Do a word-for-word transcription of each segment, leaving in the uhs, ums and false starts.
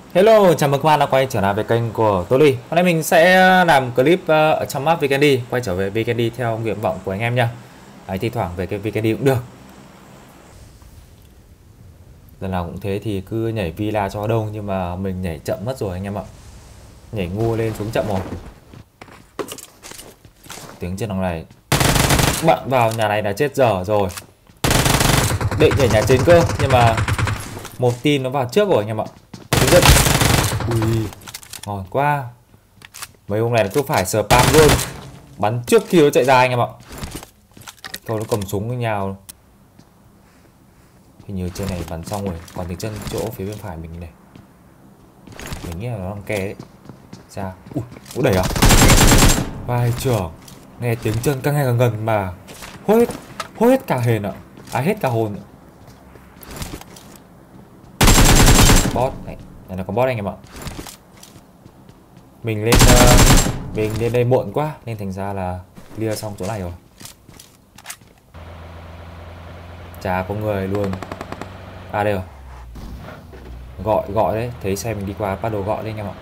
Hello, chào mừng các bạn đã quay trở lại với kênh của Tô Ly. Hôm nay mình sẽ làm clip ờ, ở trong map Vikendi, quay trở về Vikendi theo nguyện vọng của anh em nha. Đấy, thi thoảng về cái Vikendi cũng được. Lần nào cũng thế thì cứ nhảy villa cho đông, nhưng mà mình nhảy chậm mất rồi anh em ạ. Nhảy ngu lên xuống chậm rồi. Tiếng trên đằng này. Bạn vào nhà này là chết dở rồi. Định nhảy nhà trên cơ, nhưng mà một team nó vào trước rồi anh em ạ. Rất... Ui, ngon quá. Mấy ông này cứ phải spam luôn, bắn trước khi nó chạy ra anh em ạ. Thôi nó cầm súng với nhau. Hình như trên này bắn xong rồi, còn tiếng chân chỗ phía bên phải mình này. Mình nghĩ là nó đang ke đấy. Ra, ui, ui đẩy à? Vai trưởng, nghe tiếng chân càng ngày càng gần mà hốt hết, hốt hết cả hền ạ. À hết cả hồn ạ. Bot này, này là con bot anh em ạ. Mình lên uh, mình lên đây muộn quá nên thành ra là clear xong chỗ này rồi. Chả có người luôn. À đây rồi. Gọi gọi đấy, thấy xe mình đi qua bắt đầu gọi đấy anh em ạ.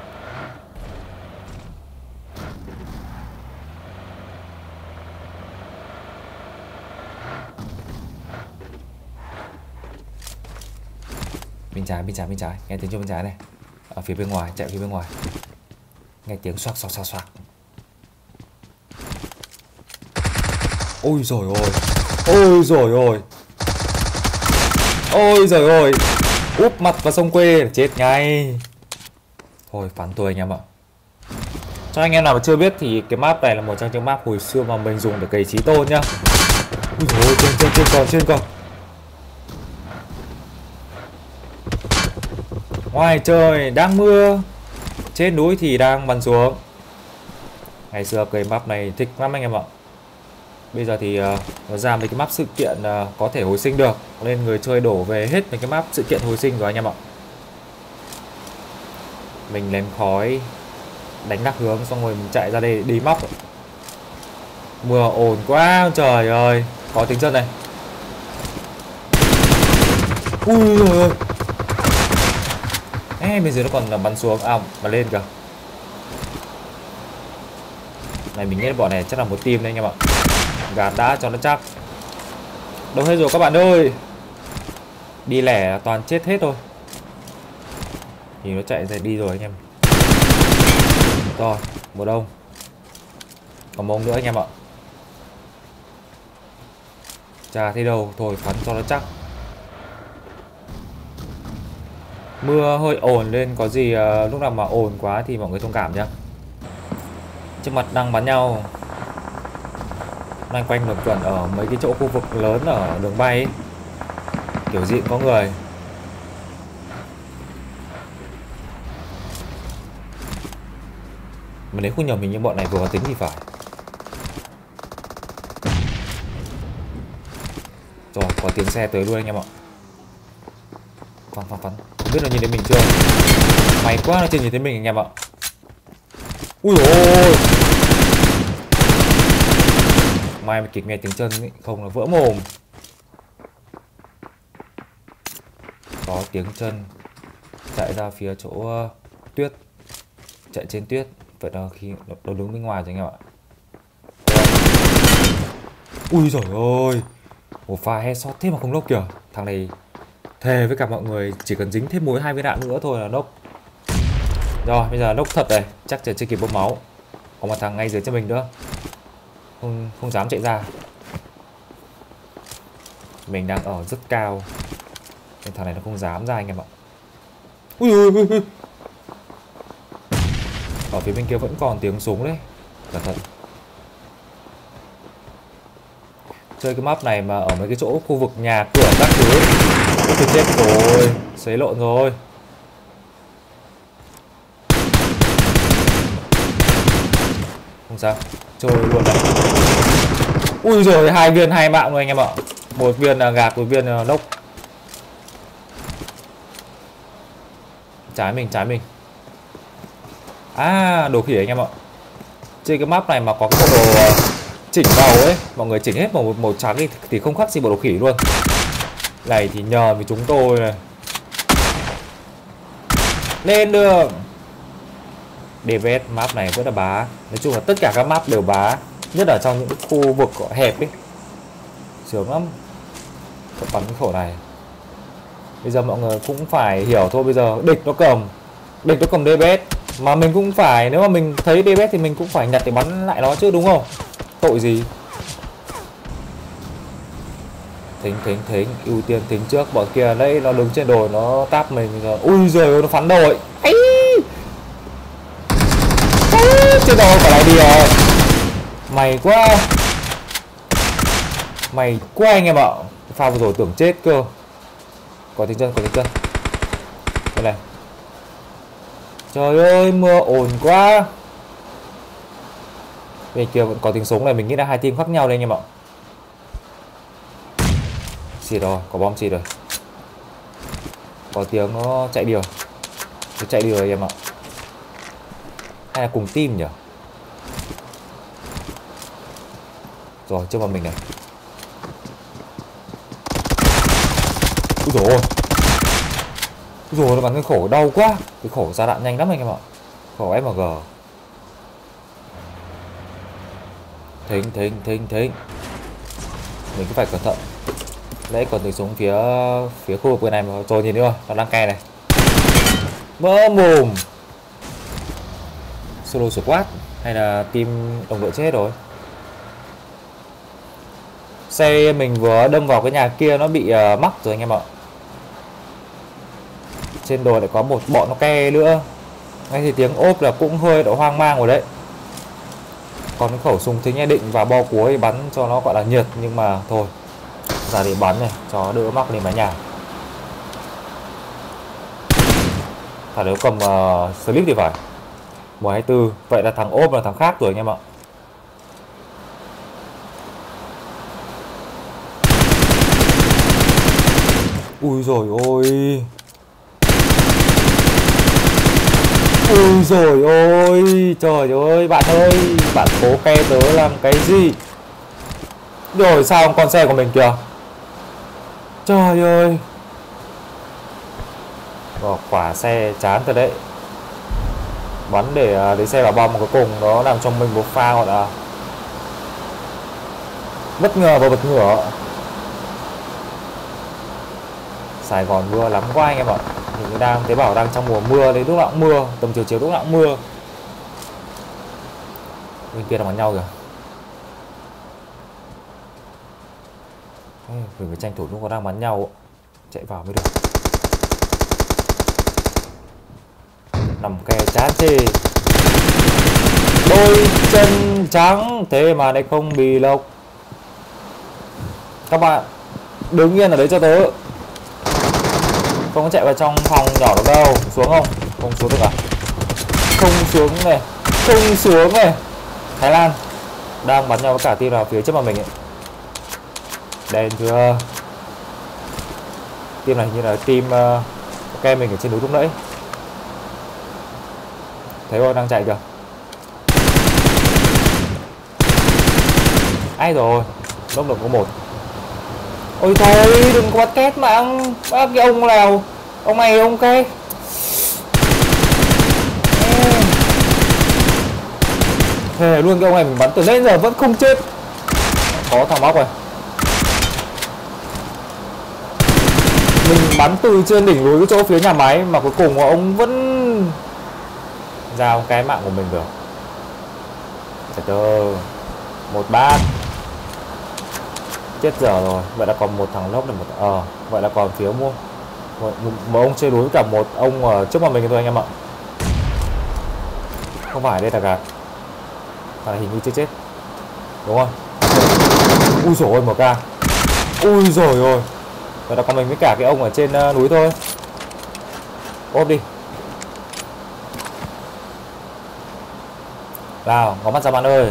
Bên trái, bên trái, bên trái, nghe tiếng trên bên trái này. Ở phía bên ngoài, chạy phía bên ngoài. Nghe tiếng xoạc xoạc xoạc xoạc. Ôi rồi ôi. Ôi rồi ôi. Ôi rồi ôi. Úp mặt vào sông quê chết ngay. Thôi phán tôi anh em ạ. Cho anh em nào mà chưa biết thì cái map này là một trong những map hồi xưa mà mình dùng để cày trí tôn nhá. Ui dồi ôi, trên trên trên còn trên còn. Ngoài trời đang mưa, trên núi thì đang bắn xuống. Ngày xưa cái map này thích lắm anh em ạ. Bây giờ thì uh, nó ra mấy cái map sự kiện uh, có thể hồi sinh được, nên người chơi đổ về hết mấy cái map sự kiện hồi sinh rồi anh em ạ. Mình lén khói đánh lạc hướng xong rồi mình chạy ra đây đi móc. Mưa ồn quá trời ơi. Có tiếng chân này. Ui rồi ơi. Ê, bên dưới nó còn bắn xuống. À bắn lên kìa. Này mình nghĩ bọn này chắc là một team đấy anh em ạ. Gạt đã cho nó chắc. Đâu hết rồi các bạn ơi. Đi lẻ toàn chết hết thôi. Thì nó chạy ra đi rồi anh em. Rồi, một ông. Còn một ông nữa anh em ạ. Chà thấy đâu, thôi phắn cho nó chắc. Mưa hơi ồn lên, có gì uh, lúc nào mà ồn quá thì mọi người thông cảm nhá. Trước mặt đang bắn nhau. Đang quanh luẩn quẩn ở mấy cái chỗ khu vực lớn ở đường bay ấy. Kiểu gì cũng có người. Mà nếu không nhầm mình như bọn này vừa có tính thì phải. Rồi có tiếng xe tới luôn anh em ạ. Phắn phắn phắn. Không biết nó nhìn thấy mình chưa. May quá nó chưa nhìn thấy mình anh em ạ. Ui dồi ôi. May mà kịp nghe tiếng chân ấy, không là vỡ mồm. Có tiếng chân chạy ra phía chỗ uh, tuyết. Chạy trên tuyết. Vậy là khi nó đứng bên ngoài rồi anh em ạ. Ui giời ơi. Một pha headshot thế mà không nốc kìa. Thằng này thề với cả mọi người chỉ cần dính thêm mỗi hai viên đạn nữa thôi là nốc. Rồi bây giờ nốc thật này. Chắc chưa kịp bơm máu. Còn một thằng ngay dưới chân mình nữa. Không, không dám chạy ra. Mình đang ở rất cao nên thằng này nó không dám ra anh em ạ. Ui ui ui ui. Ở phía bên kia vẫn còn tiếng súng đấy. Cẩn thận. Chơi cái map này mà ở mấy cái chỗ khu vực nhà cửa các thứ thì chết rồi. Xấy lộn rồi. Không sao. Chơi luôn đấy. Ui rồi hai viên hai mạng rồi anh em ạ. Một viên là gạc, một viên là nốc. Trái mình, trái mình. À đồ khỉ anh em ạ. Trên cái map này mà có cái bộ đồ chỉnh màu ấy, mọi người chỉnh hết màu màu trắng thì, thì không khác gì bộ đồ khỉ luôn. Này thì nhờ với chúng tôi này. Lên đường. đê vê ét map này rất là bá. Nói chung là tất cả các map đều bá, nhất là trong những khu vực hẹp ấy, sướng lắm. Tôi bắn cái khẩu này. Bây giờ mọi người cũng phải hiểu thôi, bây giờ địch nó cầm địch nó cầm đê vê ét mà mình cũng phải, nếu mà mình thấy đê vê ét thì mình cũng phải nhặt để bắn lại nó chứ, đúng không? Tội gì. Thính thính thính ưu tiên thính trước. Bọn kia đấy nó đứng trên đồi nó táp mình rồi. Ui giời, nó phắn đồi. Ấy, trên đồi phải lại đi rồi. Mày quá, mày quá anh em ạ. Pha vừa rồi tưởng chết cơ. Có tiếng chân, có tiếng chân. Đây này. Trời ơi, mưa ồn quá. Bên kia vẫn có tiếng súng này, mình nghĩ là hai team khác nhau đây anh em ạ. Xịt rồi, có bom xịt rồi. Có tiếng nó chạy điều. Nó chạy điều rồi em ạ. Hay là cùng team nhỉ? Rồi, trước mặt mình này. Úi dồi ôi. Úi dồi, nó bắn cái khổ đau quá. Cái khổ ra đạn nhanh lắm anh em ạ. Khổ ép em giê. Thính, thính, thính, thính. Mình cứ phải cẩn thận. Đấy, còn tiếng súng phía phía khu vực bên này mà. Rồi nhìn nữa, nó đang cay này. Vỡ mồm. Solo squad hay là team đồng đội chết rồi. Xe mình vừa đâm vào cái nhà kia nó bị uh, mắc rồi anh em ạ. Trên đồi lại có một bọn nó ke nữa. Ngay thì tiếng ốp là cũng hơi độ hoang mang rồi đấy. Còn cái khẩu súng thính nghe định và bo cuối bắn cho nó gọi là nhiệt, nhưng mà thôi ra để bắn này cho đỡ mắc lên mái nhà. Phải nếu cầm uh, slip thì phải M hai tư. Vậy là thằng ốp là thằng khác rồi anh em ạ. Ui rồi ôi. Ui rồi ôi. Trời ơi bạn ơi, bạn cố ke tớ làm cái gì? Rồi sao con xe của mình kìa. Trời ơi. Bỏ quả xe chán thật đấy. Bắn để lấy xe vào bom, cuối cùng nó làm cho mình một pha gọi là bất ngờ và bật ngửa. Sài Gòn mưa lắm quá anh em ạ. Mình đang thấy bảo đang trong mùa mưa đấy, lúc nào cũng mưa, tầm chiều chiều lúc nào cũng mưa. Bên kia đang bắn nhau kìa. Mình phải tranh thủ lúc có đang bắn nhau, chạy vào mới được. Nằm kè chán chê. Đôi chân trắng thế mà lại không bị lộc. Các bạn đứng yên ở đấy cho tớ. Không có chạy vào trong phòng nhỏ được đâu. Xuống không? Không xuống được à? Không xuống này. Không xuống này. Thái Lan đang bắn nhau với cả team nào phía trước mặt mình ấy. Đen chưa? Team này như là team uh, cái mình ở trên núi lúc nãy. Thấy không? Đang chạy kìa. Ai rồi? Lốc được có một. Ôi thôi đừng có bắt két mà ăn. Bác cái ông nào. Ông này ông cái thề luôn, cái ông này mình bắn từ lên giờ vẫn không chết. Có thằng móc rồi. Mình bắn từ trên đỉnh núi cái chỗ phía nhà máy mà cuối cùng ông vẫn giao cái mạng của mình được. Chết ơi. Một bát. Chết giờ rồi. Vậy là còn một thằng lốc này, một ờ à, vậy là còn phía mua một, một, một ông chơi đối cả một ông ở trước mặt mình thôi anh em ạ. Không phải đây là gạt. Thằng này hình như chưa chết. Đúng không? Ui dồi ôi một ca. Ui dồi ôi. Vậy là còn mình với cả cái ông ở trên uh, núi thôi. Ốp đi. Nào, có mắt ra bạn ơi.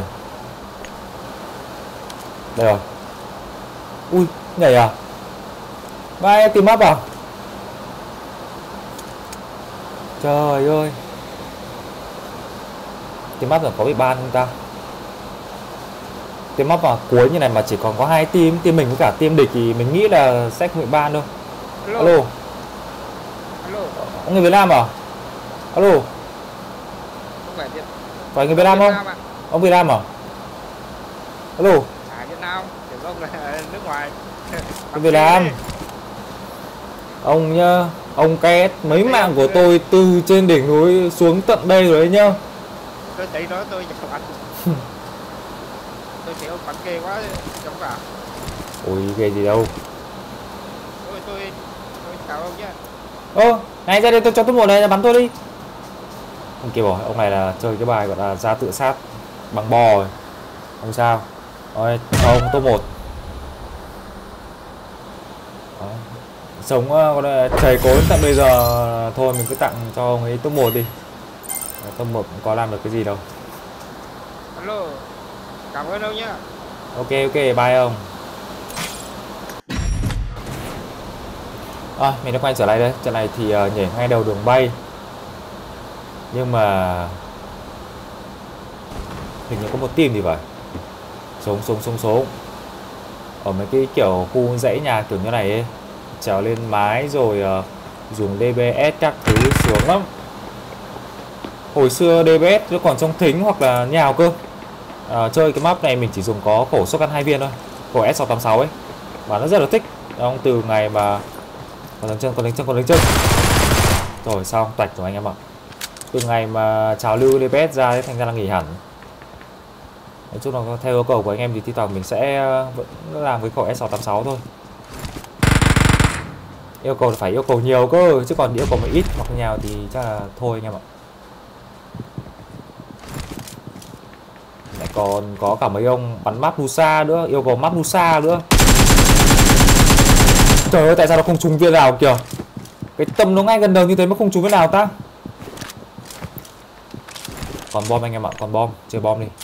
Đây rồi. Ui, nhảy à? Vai tìm map à? Trời ơi. Tìm map rồi có bị ban không ta? Tìm map vào cuối như này mà chỉ còn có hai team, team mình với cả team địch thì mình nghĩ là sẽ không bị ban đâu. Alo. Alo. Ông người Việt Nam à? Alo. Không phải Việt. Phải người Việt Nam không? À? Ông Việt Nam à? Alo. À Việt Nam, tưởng ông là nước ngoài. Ông Việt Nam. Ông nhá, ông két mấy Thấy mạng của chưa? tôi từ trên đỉnh núi xuống tận đây rồi đấy nhá. Tôi thấy đó tôi chọc ăn. Tôi thấy ông bắn ghê quá giống cả. Ôi ghê gì đâu. Tôi tôi tôi chào ông nhá. Ơ, này ra đây tôi cho top một này bắn tôi đi. Ông kia bảo ông này là chơi cái bài gọi là ra tự sát bằng bò rồi. Không sao. Rồi, cho ông top một. Đó. Sống uh, chảy cốn tận bây giờ thôi mình cứ tặng cho ông ấy top một đi. Top một cũng có làm được cái gì đâu. Alo. Cảm ơn ông nhá. Ok ok bye ông. À, mình đã quay trở lại đây. Trận này thì uh, nhảy ngay đầu đường bay. Nhưng mà hình như có một team thì phải. Xuống xuống xuống xuống. Ở mấy cái kiểu khu dãy nhà kiểu như này ấy, trèo lên mái rồi uh, dùng đê bê ét các thứ xuống lắm. Hồi xưa đê bê ét nó còn trong thính hoặc là nhào cơ. À, chơi cái map này mình chỉ dùng có khẩu shotgun hai viên thôi, khẩu S sáu tám sáu ấy, và nó rất là thích. Ông từ ngày mà còn đánh chân còn đánh chân còn đánh chân rồi xong toạch rồi anh em ạ. Từ ngày mà trào lưu đê bê ét ra ấy, thành ra là nghỉ hẳn. Nói chung là theo yêu cầu của anh em thì thi thoảng mình sẽ vẫn làm với khẩu S sáu tám sáu thôi. Yêu cầu là phải yêu cầu nhiều cơ, chứ còn yêu cầu mà ít hoặc nhào thì chắc là thôi anh em ạ. Lại còn có cả mấy ông bắn map Nusa nữa, yêu cầu map Nusa nữa. Trời ơi, tại sao nó không trúng viên nào kìa? Cái tầm nó ngay gần đầu như thế mà không trúng viên nào ta? Còn bom anh em ạ, còn bom, chơi bom đi.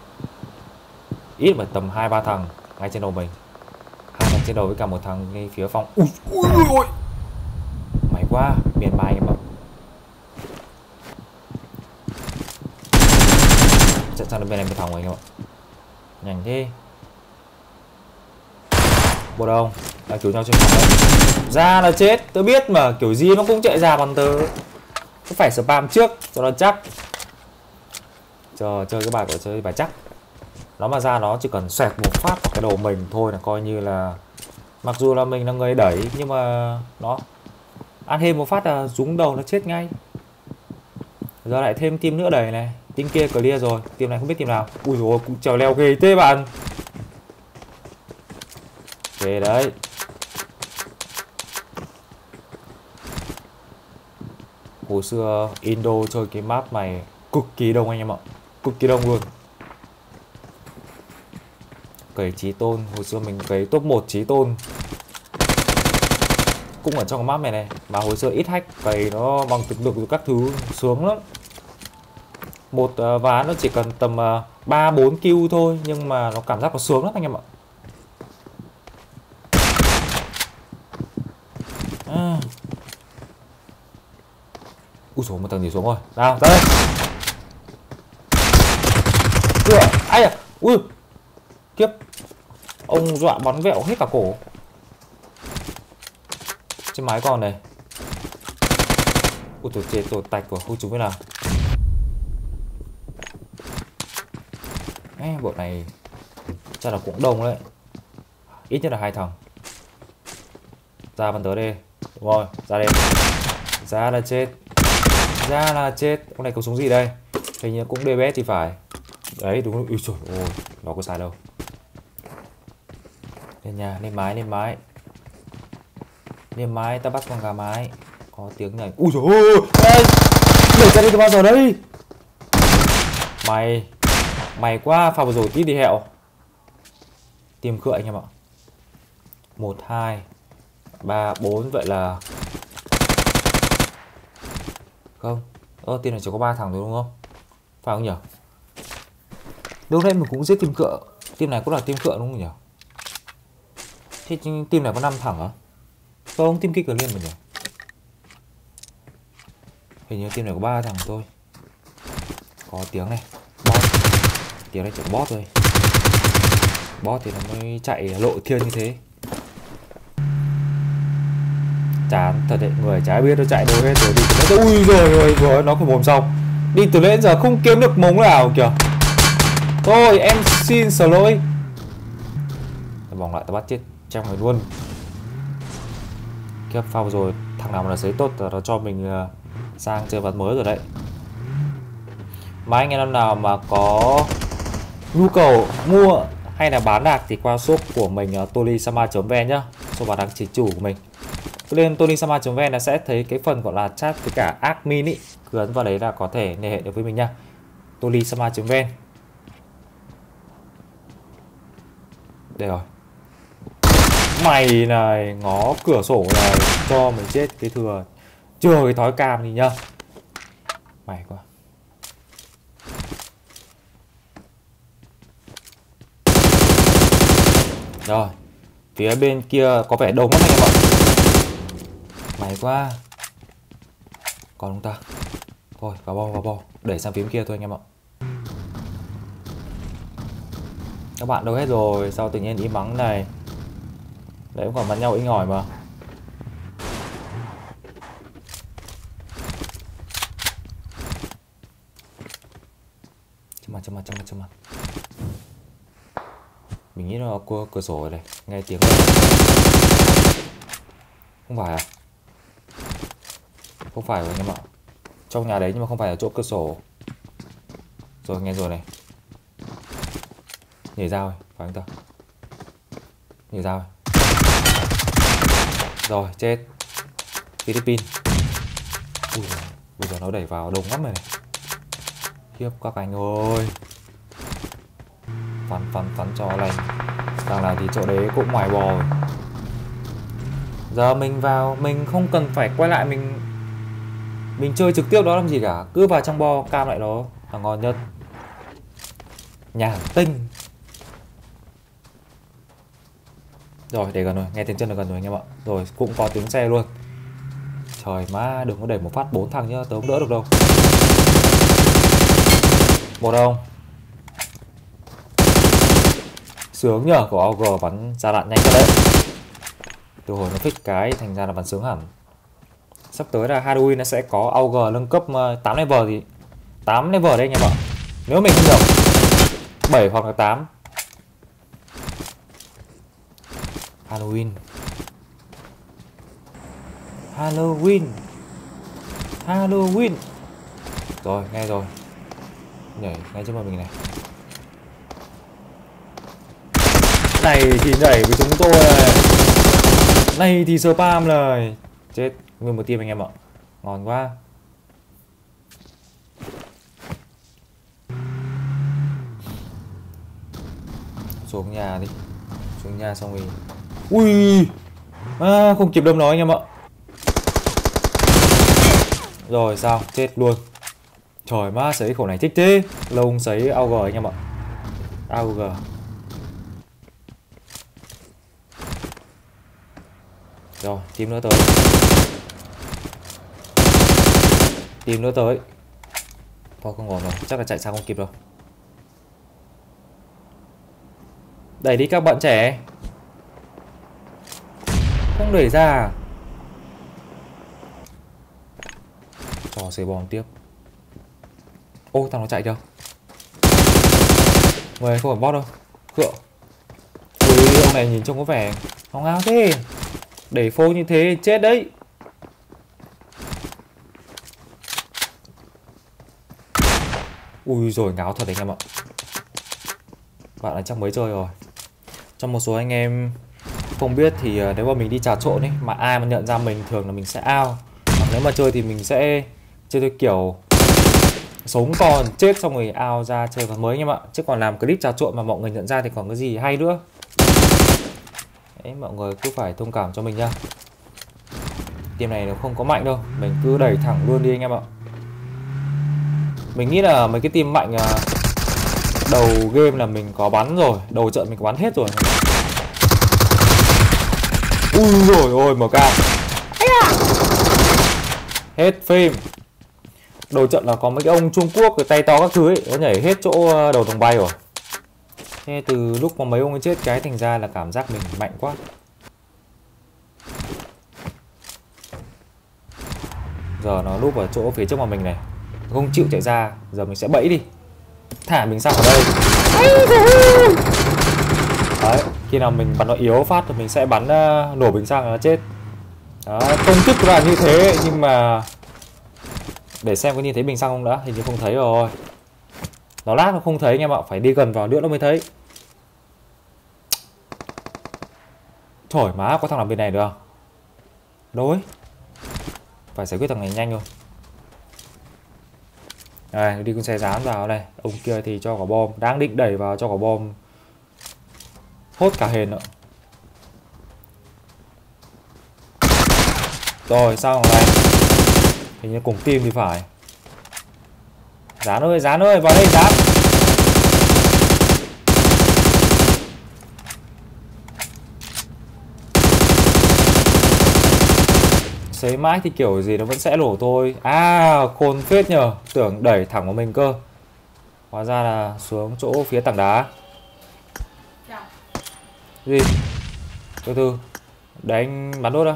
Ít mà tầm hai ba thằng ngay trên đầu mình. Hai thằng trên đầu với cả một thằng ngay phía phòng. Ui ui ui. May quá, miền mai anh em ạ. Trận sang bên này một thằng anh em ạ. Nhanh thế. Bộ đâu? Đã cứu nhau trên phòng đấy. Ra là chết, tôi biết mà, kiểu gì nó cũng chạy ra bằng tớ. Cứ phải spam trước cho nó chắc. Chờ chơi cái bài của chơi bài chắc. Nó mà ra nó chỉ cần xoẹt một phát vào cái đầu mình thôi là coi như là, mặc dù là mình là người đẩy nhưng mà nó ăn thêm một phát là rúng đầu nó chết ngay. Giờ lại thêm team nữa đẩy này. Team kia clear rồi, team này không biết team nào. Ui dồi ôi, cũng trèo leo ghê thế bạn. Ghê đấy. Hồi xưa Indo chơi cái map này cực kỳ đông anh em ạ. Cực kỳ đông luôn. Cày Chí Tôn, hồi xưa mình cày top một Chí Tôn cũng ở trong cái map này này. Mà hồi xưa ít hack, cày nó bằng thực lực các thứ sướng lắm. Một uh, ván nó chỉ cần tầm uh, ba bốn kill thôi, nhưng mà nó cảm giác nó sướng lắm anh em ạ. À. Ui dồi, một thằng gì xuống rồi. Nào, ra đây. Ui, ai à? Ui. Kiếp. Ông dọa bắn vẹo hết cả cổ. Trên mái còn này. Ui, tôi chết, tôi tạch của không trúng cái nào. Ê, bộ này chắc là cũng đông đấy. Ít nhất là hai thằng. Ra bắn tới đây. Đúng rồi, ra đây. Ra là chết. Ra là chết. Con này có súng gì đây? Hình như cũng đê bê ét thì phải. Đấy, đúng rồi. Ui trời ơi, nó có sai đâu. Lên nhà, lên mái, lên mái. Lên mái, ta bắt con gà mái. Có tiếng này. Ui trời ơi, ê, đẩy ra đi từ bao giờ đây? Mày, mày quá, pha vừa rồi tí đi hẹo. Tìm cựa anh em ạ. Một, hai, ba, bốn, vậy là không. Ơ, team này chỉ có ba thằng thôi đúng không? Phải không nhỉ? Lúc nãy mình cũng giết team cựa. Team này cũng là team cựa đúng không nhỉ? Thế team này có năm thằng hả? Không, team kia cờ liên mà nhỉ? Hình như team này có ba thằng thôi. Có tiếng này. Bot. Tiếng này chỉ có bot thôi. Bot thì nó mới chạy lộ thiên như thế. Chán thật đấy, người chả biết nó chạy đâu hết rồi. Đi từ nãy, ui rồi rồi rồi nó không mồm xong. Đi từ nãy giờ không kiếm được mống nào kìa. Thôi em xin sờ lỗi. Vòng lại tao bắt chết trong người luôn. Kiếp pha rồi thằng nào mà là giấy tốt nó cho mình uh, sang chơi vật mới rồi đấy. Mà anh em nào mà có nhu cầu mua hay là bán hàng thì qua shop của mình uh, tolisama chấm vn nhá, shop bán hàng chính chủ của mình. Lên tolisama chấm vn là sẽ thấy cái phần gọi là chat với cả admin ý, cứ ấn vào đấy là có thể liên hệ được với mình nha. tolisama chấm vn. Đây rồi. Mày này ngó cửa sổ này cho mình chết cái thừa. Chưa cái thói cam gì nhá. Mày quá. Rồi. Phía bên kia có vẻ đông lắm anh em ạ. Mày quá. Còn không ta? Thôi vào bo vào bo. Đẩy sang phía bên kia thôi anh em ạ. Các bạn đâu hết rồi? Sao tự nhiên im mắng này? Đấy cũng còn bắn nhau inh ỏi mà. Châm mặt châm mặt châm mặt châm mặt. Mình nghĩ nó qua cửa sổ rồi này. Nghe tiếng này. Không phải à? Không phải rồi anh em ạ. Trong nhà đấy nhưng mà không phải ở chỗ cửa sổ. Rồi nghe rồi này. Nhảy ra rồi, phải không ta? Nhảy ra rồi. Rồi chết. Philippines. Ui, bây giờ nó đẩy vào đông lắm rồi này. Khiếp các anh ơi. Phắn phắn phắn cho lành. Đang là thì chỗ đấy cũng ngoài bò rồi. Giờ mình vào, mình không cần phải quay lại mình Mình chơi trực tiếp đó làm gì cả. Cứ vào trong bo cam lại nó là ngon nhất. Nhàn tinh. Rồi để gần rồi, nghe tiếng chân là gần rồi anh em ạ. Rồi cũng có tiếng xe luôn. Trời má, đừng có để một phát bốn thằng nhá, tớ không đỡ được đâu. Một không. Sướng nhờ, của a u giê bắn ra đạn nhanh thật đấy. Từ hồi nó fix cái thành ra là bắn sướng hẳn. Sắp tới là Halloween nó sẽ có a u giê nâng cấp tám level thì tám level đấy anh em ạ. Nếu mình không nhầm bảy hoặc là tám. Halloween. Halloween. Halloween. Rồi, nghe rồi. Nhảy ngay trước mặt mình này. Này thì nhảy với chúng tôi này. Này thì spam này. Chết, nguyên một team anh em ạ. Ngon quá. Xuống nhà đi. Xuống nhà xong rồi. Ui à, không kịp đâm nó anh em ạ. Rồi sao, chết luôn. Trời má, sấy khẩu này thích thế. Lâu không sấy a u giê anh em ạ. a u giê. Rồi, team nữa tới. Team nữa tới. Thôi không ổn rồi, chắc là chạy sang không kịp đâu. Đẩy đi các bạn trẻ. Không đẩy ra. Trò xế bom tiếp. Ô, thằng nó chạy kìa. Người không phải bot đâu. Cựa. Ui, ông này nhìn trông có vẻ hóng áo thế. Đẩy phô như thế chết đấy. Ui rồi ngáo thật anh em ạ. Bạn là chắc mới chơi rồi. Trong một số anh em không biết thì nếu mà mình đi trà trộn ấy, mà ai mà nhận ra mình thường là mình sẽ out. Hoặc nếu mà chơi thì mình sẽ chơi theo kiểu sống còn chết xong rồi out ra chơi vào mới anh em ạ. Chứ còn làm clip trà trộn mà mọi người nhận ra thì còn cái gì hay nữa. Đấy, mọi người cứ phải thông cảm cho mình nha. Team này nó không có mạnh đâu. Mình cứ đẩy thẳng luôn đi anh em ạ. Mình nghĩ là mấy cái team mạnh đầu game là mình có bắn rồi. Đầu trận mình có bắn hết rồi. Ui rồi ôi em ca. Hết phim. Đầu trận là có mấy cái ông Trung Quốc cái tay to các thứ ấy, nó nhảy hết chỗ đầu tầng bay rồi. Thế từ lúc mà mấy ông ấy chết cái thành ra là cảm giác mình mạnh quá. Giờ nó núp ở chỗ phía trước mặt mình này, không chịu chạy ra. Giờ mình sẽ bẫy đi, thả bình xăng ở đây. Đấy, khi nào mình bắn nó yếu phát thì mình sẽ bắn uh, nổ bình xăng nó chết. Đấy, công thức là như thế nhưng mà để xem có nhìn thấy bình xăng không đã, hình như không thấy rồi. Nó lát nó không thấy anh em ạ, phải đi gần vào nữa nó mới thấy. Trời má, có thằng nào bên này được không? Đâu ấy? Phải giải quyết thằng này nhanh thôi. Đây, đi con xe dán vào đây. Ông kia thì cho quả bom, đang định đẩy vào cho quả bom hốt cả hền nữa. Rồi, sao thằng này? Hình như cùng team thì phải. Dán ơi, dán ơi, vào đây dán. Xấy mãi thì kiểu gì nó vẫn sẽ nổ thôi. À, khôn phết nhờ, tưởng đẩy thẳng vào mình cơ. Hóa ra là xuống chỗ phía tảng đá. Gì? Từ từ, để anh bắn đốt ra.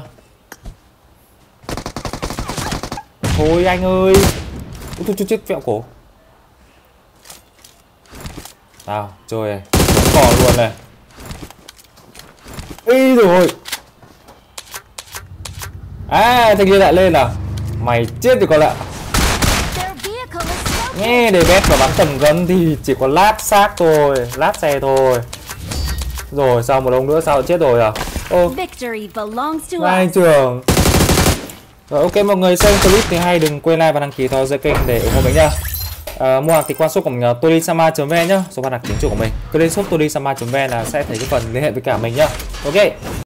Thôi anh ơi. Ui, chút chết vẹo cổ. Nào, chơi này, sống cò luôn này. Ý rồi. À, thanh niên lại lên à? Mày chết thì còn lại. Nghe để bét và bắn tầm gần thì chỉ có lát xác thôi, lát xe thôi. Rồi sao một ông nữa sao chết rồi à? Ô, anh trưởng. Rồi ok mọi người, xem clip thì hay đừng quên like và đăng ký theo dõi kênh để ủng hộ mình nha. À, mua hàng thì qua shop của mình todisama chấm vn nhá, số bàn đặt chính chủ của mình. Cứ đến shop todisama chấm vn là sẽ thấy cái phần liên hệ với cả mình nhá. Ok.